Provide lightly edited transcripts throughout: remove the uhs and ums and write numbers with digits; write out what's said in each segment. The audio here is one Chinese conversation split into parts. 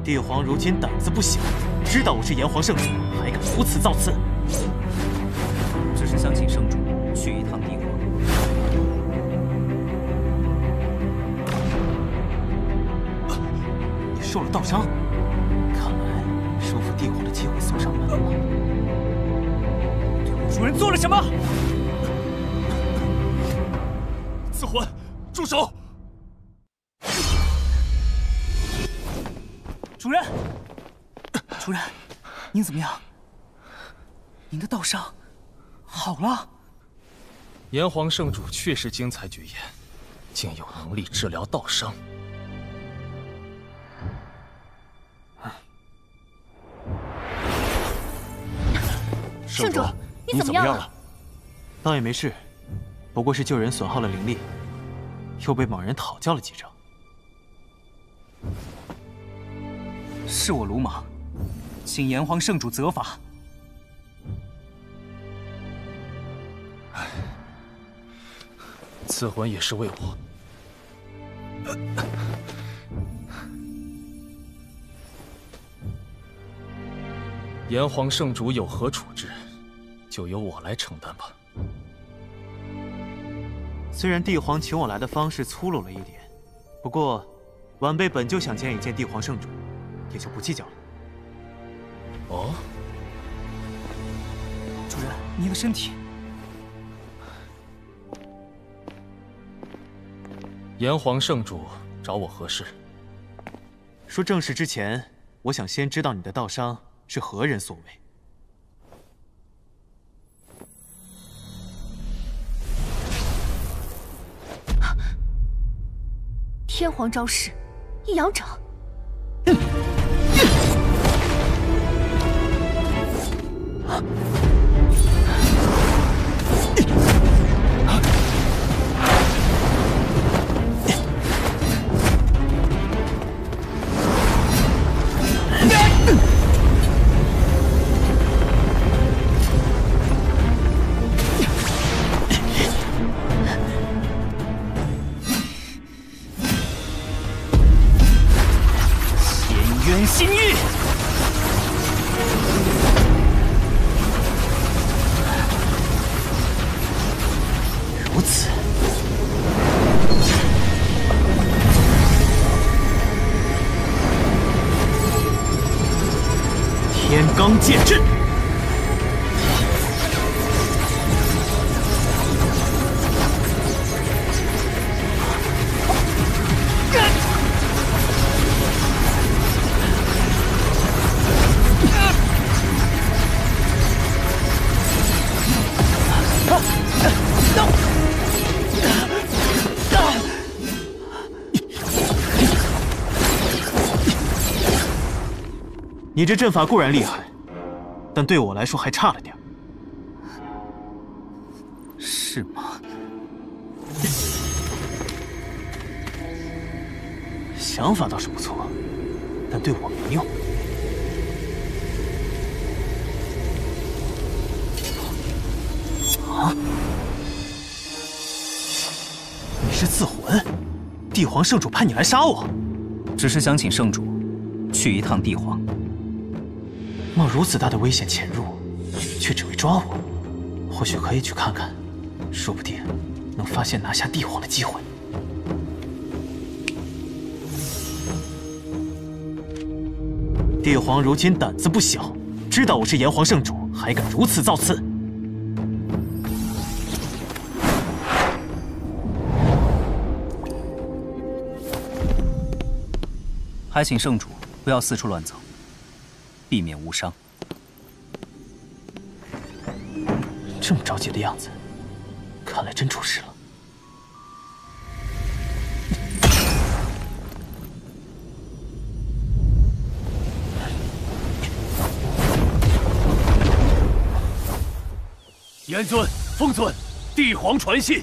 帝皇如今胆子不小，知道我是炎黄圣主，还敢如此造次。 只是想请圣主去一趟帝皇。 你受了道伤，看来收复帝皇的机会送上门了。 对我主人做了什么？ 刺魂，住手！ 主人，主人，您怎么样？您的道伤好了？ 炎黄圣主确实精彩绝艳，竟有能力治疗道伤。 圣主，你怎么样了？ 倒也没事，不过是救人损耗了灵力，又被某人讨教了几招。 是我鲁莽，请炎黄圣主责罚。 唉，刺魂也是为我。炎黄圣主有何处置，就由我来承担吧。 虽然帝皇请我来的方式粗鲁了一点，不过晚辈本就想见一见帝皇圣主。 也就不计较了。 哦， 主人，您的身体。 炎黄圣主找我何事？ 说正事之前，我想先知道你的道伤是何人所为。 天皇招式，一阳掌。 天渊心域。 如此，天罡剑阵，你这阵法固然厉害，但对我来说还差了点。 是吗？ 想法倒是不错，但对我没用。啊！你是刺魂？帝皇圣主派你来杀我？ 只是想请圣主去一趟帝皇。 冒如此大的危险潜入，却只为抓我，或许可以去看看，说不定能发现拿下帝皇的机会。帝皇如今胆子不小，知道我是炎黄圣主，还敢如此造次。 还请圣主不要四处乱走。 避免无伤。 这么着急的样子，看来真出事了。 严尊、封尊，帝皇传信，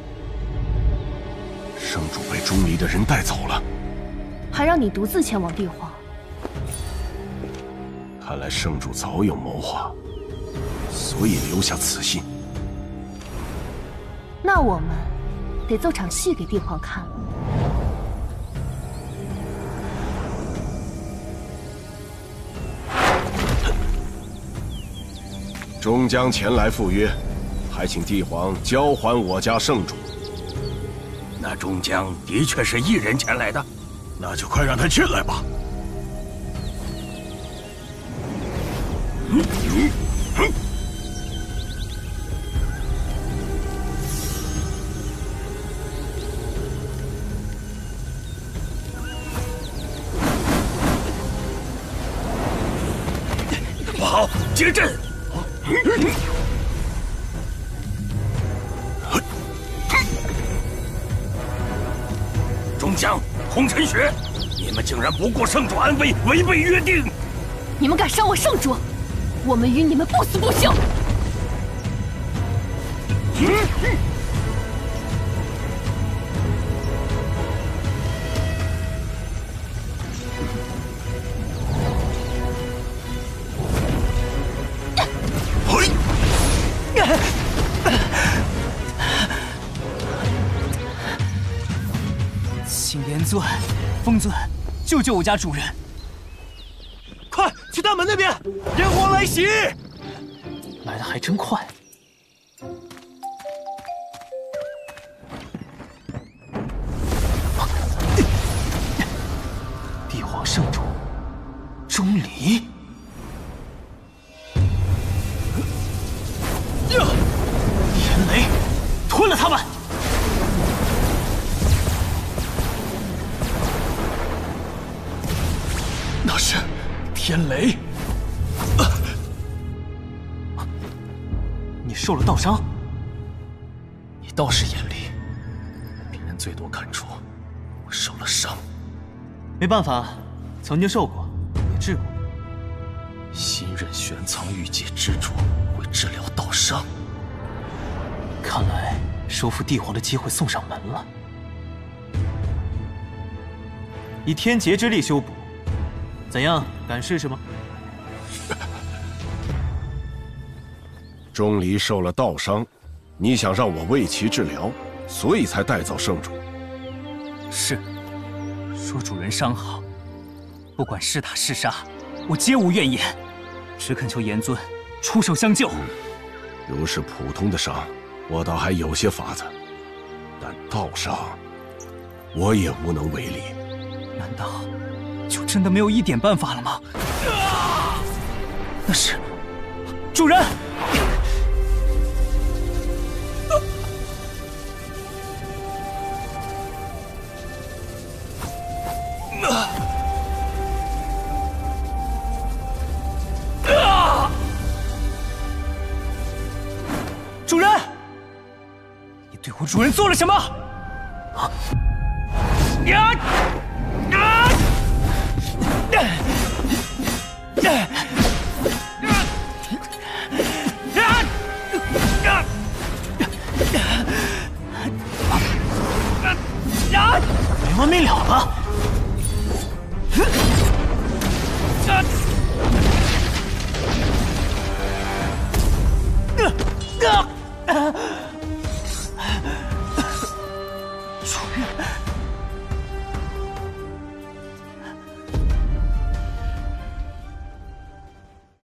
圣主被钟离的人带走了， 还让你独自前往帝皇。 看来圣主早有谋划，所以留下此信。 那我们得奏场戏给帝皇看了。 终将前来赴约，还请帝皇交还我家圣主。 那终将的确是一人前来的，那就快让他进来吧。不好，接阵！中将红尘雪，你们竟然不顾圣主安危，违背约定！ 你们敢伤我圣主，我们与你们不死不休！ 请炎尊、风尊救救我家主人！ 快去大门那边，炎黄来袭！ 来的还真快。帝皇圣主钟离，天雷吞了他们！ 那是天雷。 你受了道伤， 你倒是眼力，别人最多看出我受了伤。 没办法，曾经受过，也治过。 新任玄藏玉阶之主会治疗道伤， 看来收复帝皇的机会送上门了。以天劫之力修补，怎样？敢试试吗？ 钟离受了道伤，你想让我为其治疗，所以才带走圣主。 是，说主人伤好，不管是打是杀，我皆无怨言，只恳求炎尊出手相救。 如是普通的伤，我倒还有些法子，但道伤，我也无能为力。 难道就真的没有一点办法了吗？那是，主人。主人，你对我主人做了什么？ 没完没了了！